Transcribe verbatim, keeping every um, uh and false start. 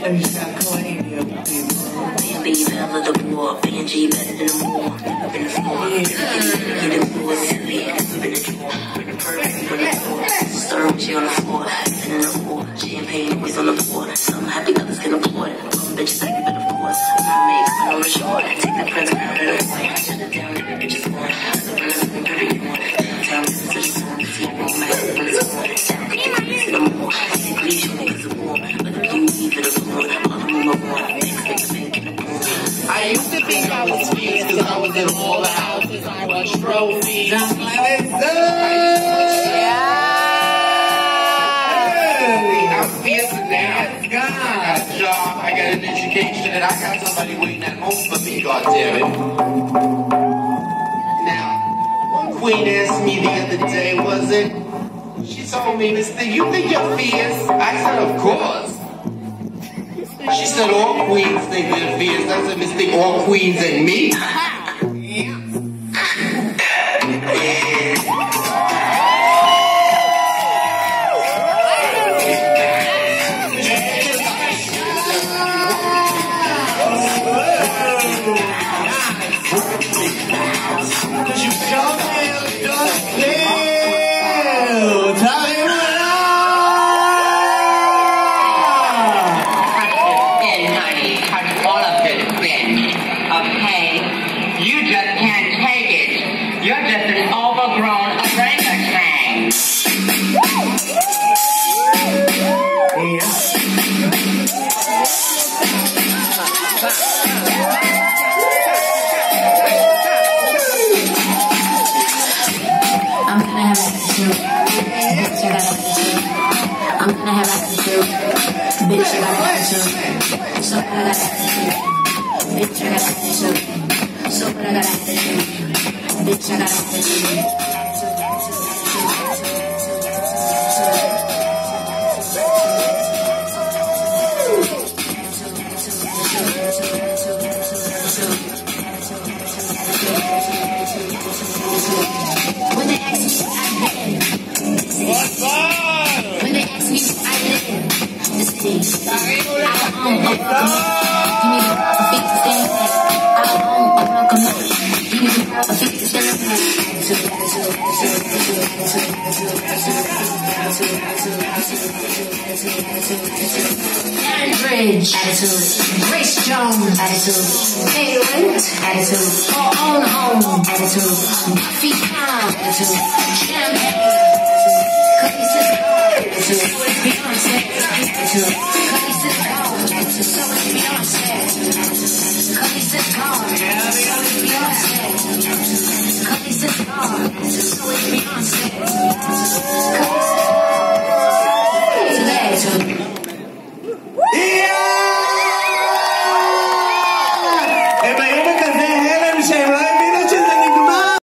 Jacqueline, baby, better than the war. B and G better than the war. Never been the floor. Get the floor, silly. Never been the drawer. Bring the perfect, bring the floor. Stir when she on the floor. Sitting in the floor. Champagne always on the floor. Some happy others can afford it. Some bitches like it, but of course. I make coming on the shore. Take the prince crown and the white. Shut it down, and the bitches born. The runners in every one. Downtown, this is such a song. See, I'm all mad when it's born. Down, get the police in the more. See, please, you niggas are born. But the blue leave it alone. All the moon of one. I used to think I was fierce because I was in all the houses, I was trophies. I'm like, yeah! I'm fierce now. God, y'all, I got an education and I got somebody waiting at home for me, goddammit. Now, one queen asked me the other day, was it? She told me, Mister, you think you're fierce? I said, of course. She said all queens think they're fierce. I said, mistake all queens and me. I'm gonna have attitude. Bitch, I got attitude. So I got attitude. Bitch, I got attitude. So I got attitude. Bitch, I got attitude. When they ask me what I did, what's up? When they ask me what I did, this thing, I own up, give me a fifty cent. I own up, come on, give me a fifty cent. Bridge, attitude. Grace Jones, attitude. Pay rent, attitude. Or own home, attitude. Feet down, attitude. Champagne, attitude. Cookie sister, attitude. Beyonce, attitude. Cookie sister, attitude. So much Beyonce, attitude. Cookie sister, Beyonce, attitude. Cookie sister, attitude.